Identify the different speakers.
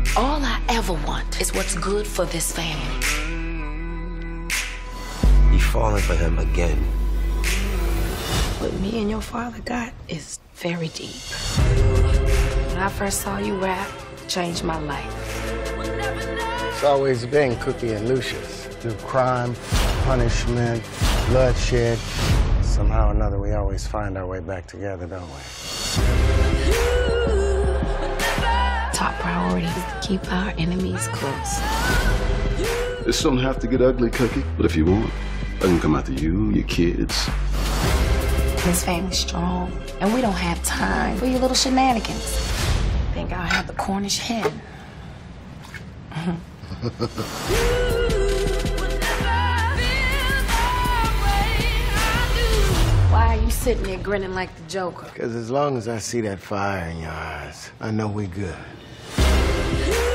Speaker 1: All I ever want is what's good for this family.
Speaker 2: You falling for him again.
Speaker 1: What me and your father got is very deep. When I first saw you rap, it changed my life.
Speaker 3: It's always been Cookie and Lucius. Through crime, punishment, bloodshed. Somehow or another, we always find our way back together, don't we?
Speaker 1: Top priority is to keep our enemies close.
Speaker 4: This don't have to get ugly, Cookie. But if you want, I can come after you, your kids.
Speaker 1: This family's strong, and we don't have time for your little shenanigans. Think I'll have the Cornish hen. Why are you sitting there grinning like the Joker?
Speaker 3: Because as long as I see that fire in your eyes, I know we good.